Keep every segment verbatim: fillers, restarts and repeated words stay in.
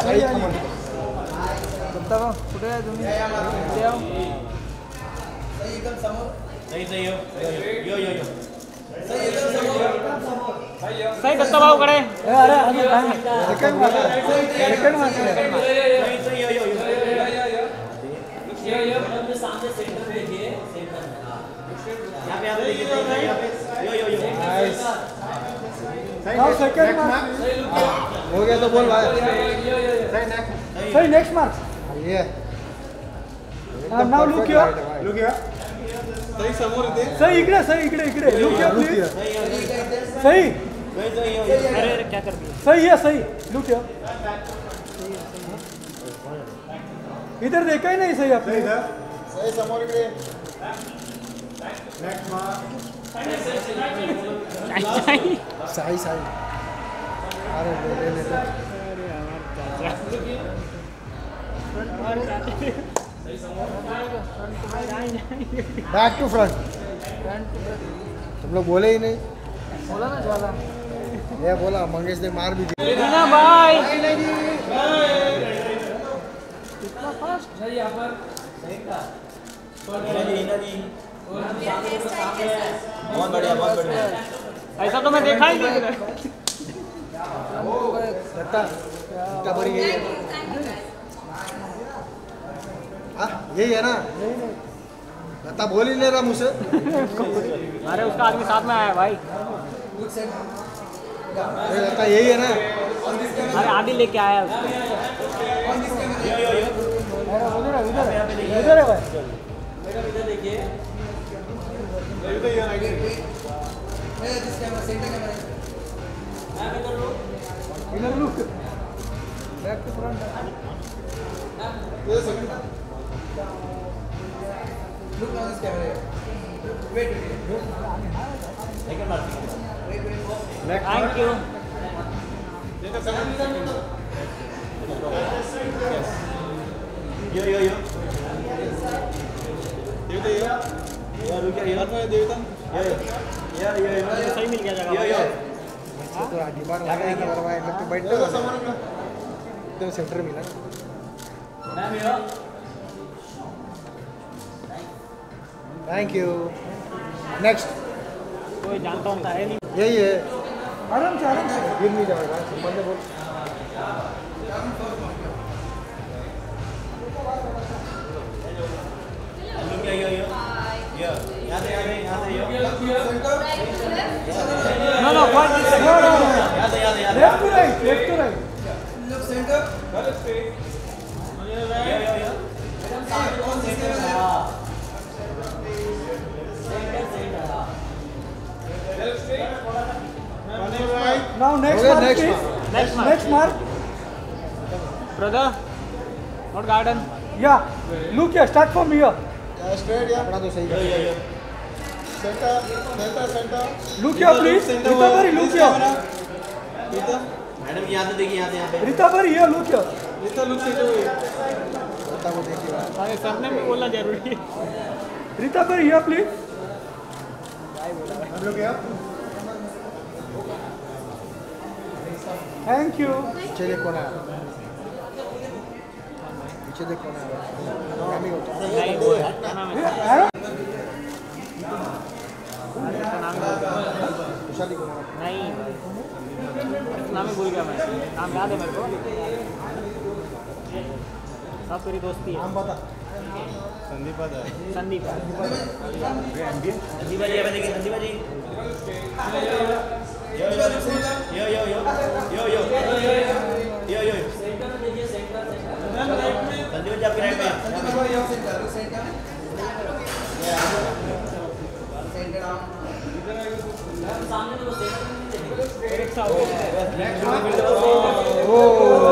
कुठे आहे तुम्ही? एकदम समोर. सही सही हो. यो यो यो. सही एकदम समोर. सही दत्ता भाऊ कडे. अरे अरे सेकंड मार. सेकंड मार. सही सही यो यो यो. यो यो अपने सामने सेंटर देखिए. सेंटर. हां. यहां पे आप देखिए यहां पे. Yo yo yo. Nice. Now second मार. हो गया तो बोल भाई. सही नेक्स्ट. सही नेक्स्ट मार. ये. Now look here. Look here. सही समोर इथे. सही इकडे. सही इकडे इकडे. Look here please. सही. सही सही. अरे अरे क्या कर दिया. सही है सही. Look here. इधर देखा ही नहीं सही आपने. सही समोर इकडे. नेक्स्ट मार. सही सही. अरे ले ले ले. Back to front. तुम लोग बोले ही नहीं. बोला ना ज्वाला. ये बोला मंगेश ने मार भी दिया. ना भाई. कितना फास्ट. सही यहाँ पर. सही का. बहुत बढ़िया बहुत बढ़िया. ऐसा तो मैं देखा ही नहीं. दत्ता दत्ता बड़ी यही है. हाँ यही है ना. दत्ता बोल ही ले रहा मुझसे. अरे उसका आदमी साथ में आया भाई. दत्ता यही है ना. अरे आदि लेके आया. उधर है उधर है उधर है भाई. मेरा इधर देखिए. इधर look. Back to front. Look on this camera. Wait, wait. Second mark. Wait, wait. Thank you. Yo, yo, yo. देवता यो. यो रुक जा. यो में देवता. यो यो. यो यो यो. सही मिल गया जगह. यो यो. तो डिमांड लगा है करवाए मैं तो बैठ तो तो सेंटर मिला. नाम यो. Thank you. नेक्स्ट. कोई जानता हूँ है नहीं. यही है. आराम से आराम से. गिर नहीं जाएगा. बंदे बोल. यो यो यो. यो. यहाँ से यहाँ से यहाँ से yo. No no what is no no. यहाँ से यहाँ से यहाँ से. Left to right. Left to right. Look center. गलत स्ट्रेट. Yo yo yo. कौन सी camera. Now next mark, next mark. Next mark. Next mark. Brother, not garden. Yeah. Look here. Start from here. Yeah, straight. Yeah. अपना तो सही है. Yeah, yeah. Center, center, center. Look here, please. Rita Bari, look here. Rita. Madam यहाँ से देखिए यहाँ से यहाँ पे. Rita Bari, here, look here. Rita, look here. Rita को देखिए. हाँ, सामने में बोलना जरूरी है. Rita Bari, here, please. हम लोग यहाँ. Thank you. पीछे देखो ना. पीछे देखो ना. नहीं होता. नहीं वो है. शादी को नहीं. नाम ही भूल गया मैं. नाम याद है मेरे को. सब तेरी दोस्ती है. नाम बता. संदीप है. संदीप. संदीप जी अब देखिए. Sandeep ji. Yo yo yo yo yo yo yo yo yo center देखिए. सेंटर संदीप जी आपके राइट में. सेंटर सेंटर सामने तो सेंटर एक सा हो. ओ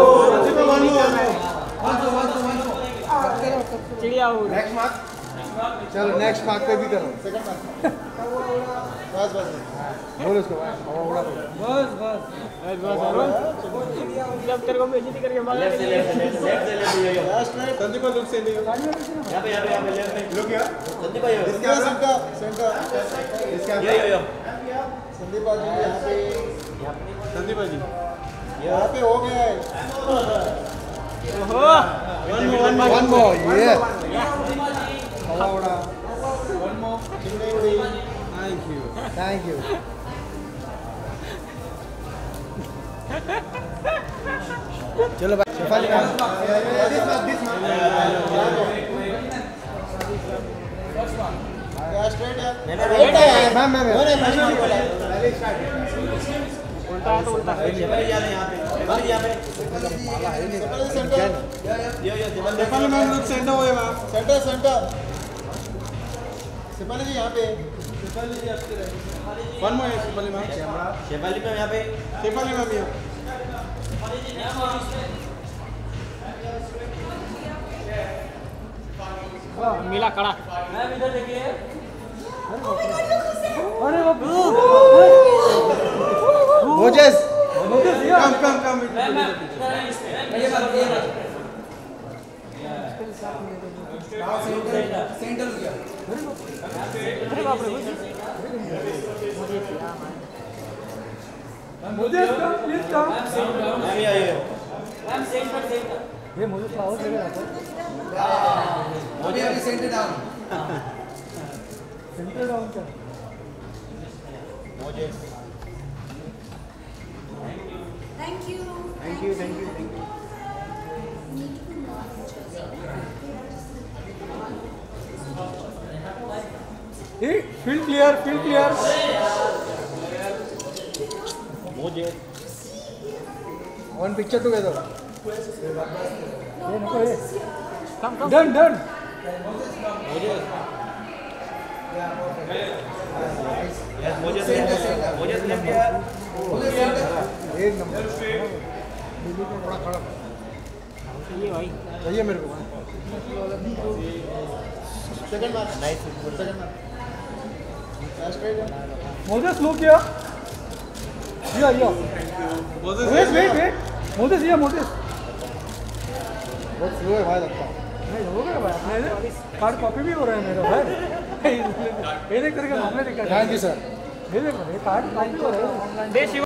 चिड़िया हो. Next mark. चलो नेक्स्ट मार्क पे भी करो. Second mark. बस बस बोल उसको. उड़ा दो. बस बस बस बस. जब तेरे को बेइज्जती करके भागा. लेफ्ट से लेफ्ट लेफ्ट से लेफ्ट. संदीप को लुक से ले. यहां पे यहां पे यहां पे लेफ्ट में. लुक यार. संदीप भाई इसका सेंटर सेंटर. इसका यो यो यो. संदीप जी यहां पे. संदीप जी यहां पे हो गया है. One more, one more, one more. Yeah. One more. Thank you. Thank you. चलो भाई Shefali ma'am this one this one straight है मैम मैम पहले स्टार्ट उल्टा है तो उल्टा शेफाली याद है यहां पे शेफाली यहां पे माला है नहीं Shefali center yo yo Shefali ma'am लोग सेंटर हुए ma'am center center Shefali ji यहां पे शेफाली जी आपके one more Shefali ma'am camera Shefali ma'am यहां पे शेफाली मैम यहां मिला कड़ा मैम इधर देखिए अरे बाप Moses Moses come come come ma'am ये बात ये बात सेंटर हो गया अरे बाप रे Moses come please come ma'am ये आइए मैम सेंटर सेंटर ये मोजेस का आवाज लगा था मुझे अभी सेंटर डाउन सेंटर डाउन कर Moses thank you thank you thank you thank you ये field clear field clear Moses one picture together ये नको ये come come done done Moses yes Moses Moses left यार एक नंबर दिल्ली पे बड़ा खड़ा ये भाई चाहिए मेरे को second mark nice second mark Moses लो किया या या Moses wait wait wait Moses या मोजेस बहुत स्लो है भाई लगता है नहीं हो गया भाई अपने कार्ड कॉपी भी हो रहा है मेरा भाई ये देख करके हमने देखा थैंक यू सर ये देखो ये कार्ड कॉपी हो रहा है